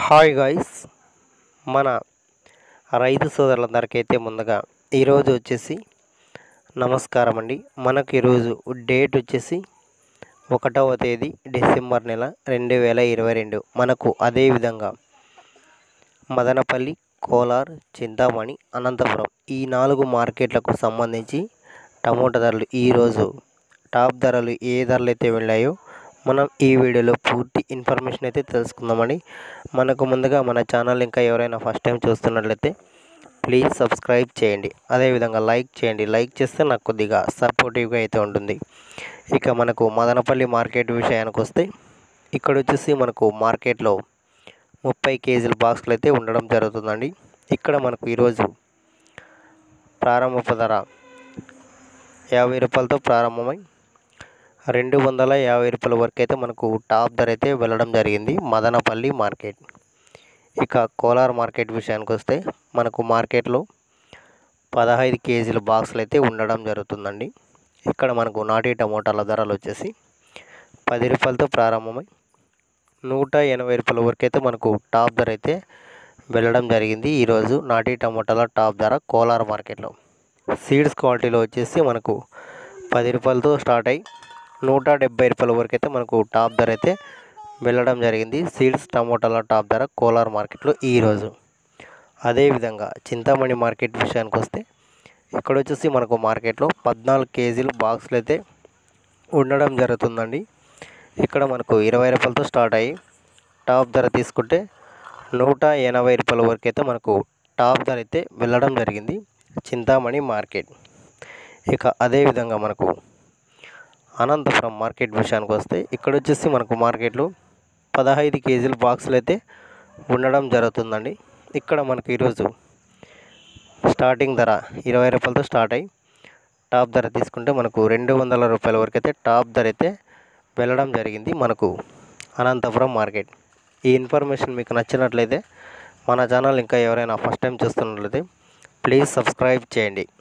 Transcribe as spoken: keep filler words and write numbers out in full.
Hi guys, మన రైతు సోదరులందరికైతే ముందుగా ఈరోజు వచ్చేసి నమస్కారం అండి. మనకు ఈరోజు డేట్ వచ్చేసి ఒకటవ తేదీ డిసెంబర్ నెల రెండు వేల ఇరవై రెండు. మనకు అదేవిధంగా మదనపల్లి, కోలార్, చింతామణి, అనంతపురం ఈ నాలుగు మార్కెట్లకు సంబంధించి టమోటా ధరలు ఈరోజు టాప్ ధరలు ఏ ధరలు అయితే వెళ్ళాయో మనం ఈ వీడియోలో పూర్తి ఇన్ఫర్మేషన్ అయితే తెలుసుకుందామండి. మనకు ముందుగా మన ఛానల్ ఇంకా ఎవరైనా ఫస్ట్ టైం చూస్తున్నట్లయితే ప్లీజ్ సబ్స్క్రైబ్ చేయండి, అదేవిధంగా లైక్ చేయండి. లైక్ చేస్తే నాకు కొద్దిగా సపోర్టివ్గా అయితే ఉంటుంది. ఇక మనకు మదనపల్లి మార్కెట్ విషయానికి వస్తే ఇక్కడ వచ్చేసి మనకు మార్కెట్లో ముప్పై కేజీల బాక్సులు అయితే ఉండడం జరుగుతుందండి. ఇక్కడ మనకు ఈరోజు ప్రారంభ ధర యాభై రూపాయలతో ప్రారంభమై రెండు వందల యాభై రూపాయల వరకు అయితే మనకు టాప్ ధర అయితే వెళ్ళడం జరిగింది మదనపల్లి మార్కెట్. ఇక కోలార్ మార్కెట్ విషయానికి వస్తే మనకు మార్కెట్లో పదహైదు కేజీల బాక్సులు అయితే ఉండడం జరుగుతుందండి. ఇక్కడ మనకు నాటి టమోటాల ధరలు వచ్చేసి పది రూపాయలతో ప్రారంభమై నూట ఎనభై రూపాయల వరకు అయితే మనకు టాప్ ధర అయితే వెళ్ళడం జరిగింది ఈరోజు నాటి టమోటాల టాప్ ధర కోలార్ మార్కెట్లో. సీడ్స్ క్వాలిటీలో వచ్చేసి మనకు పది రూపాయలతో స్టార్ట్ అయ్యి నూట డెబ్బై రూపాయల వరకు అయితే మనకు టాప్ ధర అయితే వెళ్ళడం జరిగింది సీడ్స్ టమోటాల టాప్ ధర కోలార్ మార్కెట్లో ఈరోజు. అదేవిధంగా చింతామణి మార్కెట్ విషయానికి వస్తే ఇక్కడ వచ్చేసి మనకు మార్కెట్లో పద్నాలుగు కేజీలు బాక్సులు అయితే ఉండడం జరుగుతుందండి. ఇక్కడ మనకు ఇరవై రూపాయలతో స్టార్ట్ అయ్యి టాప్ ధర తీసుకుంటే నూట ఎనభై రూపాయల వరకు అయితే మనకు టాప్ ధర అయితే వెళ్ళడం జరిగింది చింతామణి మార్కెట్. ఇక అదేవిధంగా మనకు అనంతపురం మార్కెట్ విషయానికి వస్తే ఇక్కడ వచ్చేసి మనకు మార్కెట్లో పదహైదు కేజీల బాక్సులు అయితే ఉండడం జరుగుతుందండి. ఇక్కడ మనకు ఈరోజు స్టార్టింగ్ ధర ఇరవై రూపాయలతో స్టార్ట్ అయ్యి టాప్ ధర తీసుకుంటే మనకు రెండు వందల రూపాయల వరకు అయితే టాప్ ధర అయితే వెళ్ళడం జరిగింది మనకు అనంతపురం మార్కెట్. ఈ ఇన్ఫర్మేషన్ మీకు నచ్చినట్లయితే మన ఛానల్ ఇంకా ఎవరైనా ఫస్ట్ టైం చూస్తున్నట్లయితే ప్లీజ్ సబ్స్క్రైబ్ చేయండి.